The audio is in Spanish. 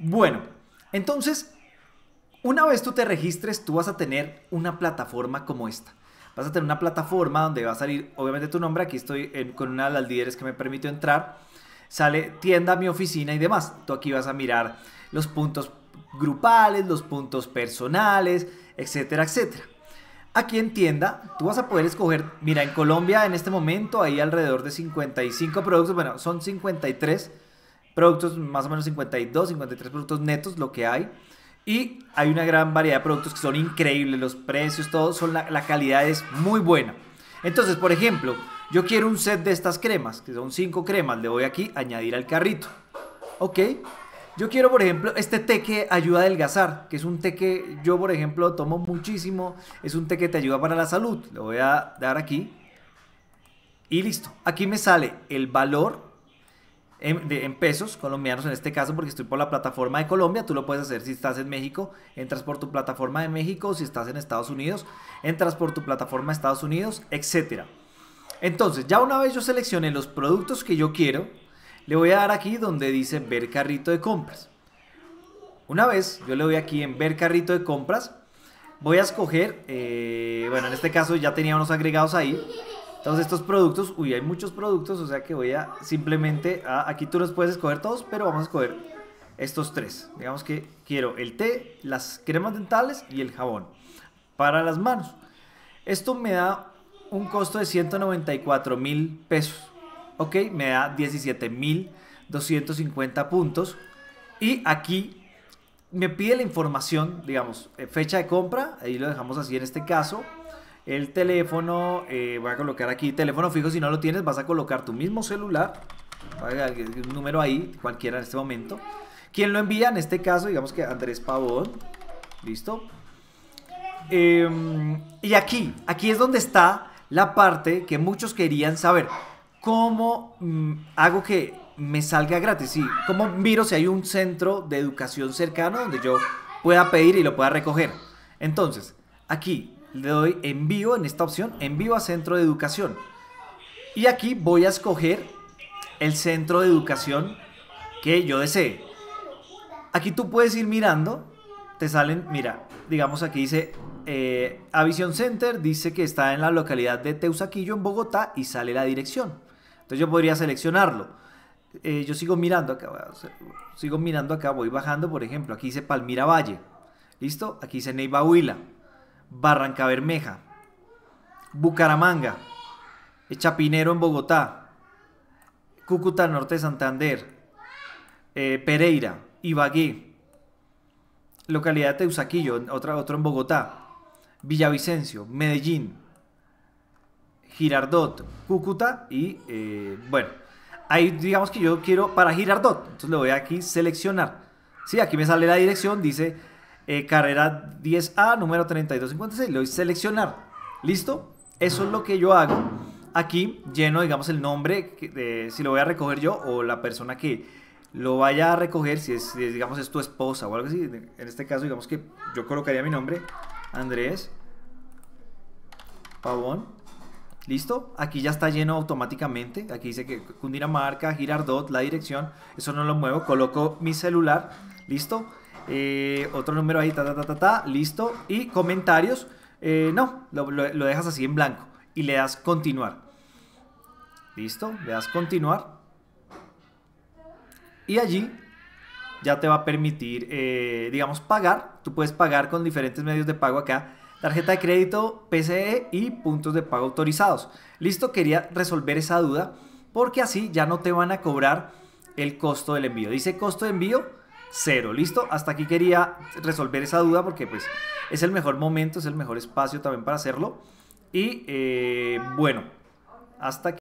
Bueno, entonces, una vez tú te registres, tú vas a tener una plataforma como esta. Vas a tener una plataforma donde va a salir, obviamente, tu nombre. Aquí estoy con una de las líderes que me permitió entrar. Sale tienda, mi oficina y demás. Tú aquí vas a mirar los puntos grupales, los puntos personales, etcétera, etcétera. Aquí en tienda, tú vas a poder escoger, mira, en Colombia en este momento hay alrededor de 55 productos, bueno, son 53 productos, más o menos 52, 53 productos netos lo que hay. Y hay una gran variedad de productos que son increíbles, los precios, todo, la calidad es muy buena. Entonces, por ejemplo, yo quiero un set de estas cremas, que son 5 cremas, le voy aquí a añadir al carrito. Ok, yo quiero, por ejemplo, este té que ayuda a adelgazar, que es un té que yo, por ejemplo, tomo muchísimo, es un té que te ayuda para la salud. Le voy a dar aquí y listo. Aquí me sale el valor en pesos colombianos en este caso, porque estoy por la plataforma de Colombia. Tú lo puedes hacer si estás en México, entras por tu plataforma de México. Si estás en Estados Unidos, entras por tu plataforma de Estados Unidos, etcétera. Entonces, ya una vez yo seleccioné los productos que yo quiero, le voy a dar aquí donde dice ver carrito de compras. Una vez yo le doy aquí en ver carrito de compras, voy a escoger, bueno, en este caso ya tenía unos agregados ahí. Entonces estos productos, uy, hay muchos productos, o sea que voy a simplemente, aquí tú los puedes escoger todos, pero vamos a escoger estos tres. Digamos que quiero el té, las cremas dentales y el jabón para las manos. Esto me da un costo de 194.000 pesos. Ok, me da 17.250 puntos. Y aquí me pide la información, digamos, fecha de compra, ahí lo dejamos así en este caso. El teléfono, voy a colocar aquí teléfono fijo. Si no lo tienes, vas a colocar tu mismo celular, un número ahí, cualquiera en este momento. ¿Quién lo envía? En este caso, digamos que Andrés Pavón. Listo. Y aquí es donde está la parte que muchos querían saber. ¿Cómo hago que me salga gratis? Sí, ¿cómo miro si hay un centro de educación cercano donde yo pueda pedir y lo pueda recoger? Entonces, aquí le doy envío, en esta opción, envío a centro de educación. Y aquí voy a escoger el centro de educación que yo desee. Aquí tú puedes ir mirando, te salen, mira, digamos aquí dice Avision Center, dice que está en la localidad de Teusaquillo, en Bogotá, y sale la dirección. Entonces yo podría seleccionarlo. Yo sigo mirando acá, voy bajando, por ejemplo, aquí dice Palmira Valle. ¿Listo? Aquí dice Neiva Huila, Barranca Bermeja, Bucaramanga, Chapinero en Bogotá, Cúcuta Norte de Santander, Pereira, Ibagué, localidad de Teusaquillo, otro en Bogotá, Villavicencio, Medellín, Girardot, Cúcuta y bueno, ahí digamos que yo quiero para Girardot, entonces le voy aquí seleccionar. Sí, aquí me sale la dirección, dice carrera 10A, número 3256, le doy seleccionar. ¿Listo? Eso es lo que yo hago. Aquí lleno, digamos, el nombre, si lo voy a recoger yo o la persona que lo vaya a recoger, si digamos, es tu esposa o algo así. En este caso, digamos que yo colocaría mi nombre, Andrés Pavón. ¿Listo? Aquí ya está lleno automáticamente. Aquí dice que Cundinamarca, Girardot, la dirección. Eso no lo muevo. Coloco mi celular. ¿Listo? Otro número ahí, listo. Y comentarios, no, lo dejas así en blanco y le das continuar. Listo, le das continuar y allí ya te va a permitir, digamos, pagar. Tú puedes pagar con diferentes medios de pago acá: tarjeta de crédito, PCE y puntos de pago autorizados. Listo, quería resolver esa duda porque así ya no te van a cobrar el costo del envío. Dice costo de envío 0, listo. Hasta aquí quería resolver esa duda porque pues es el mejor momento, es el mejor espacio también para hacerlo. Y bueno, hasta aquí.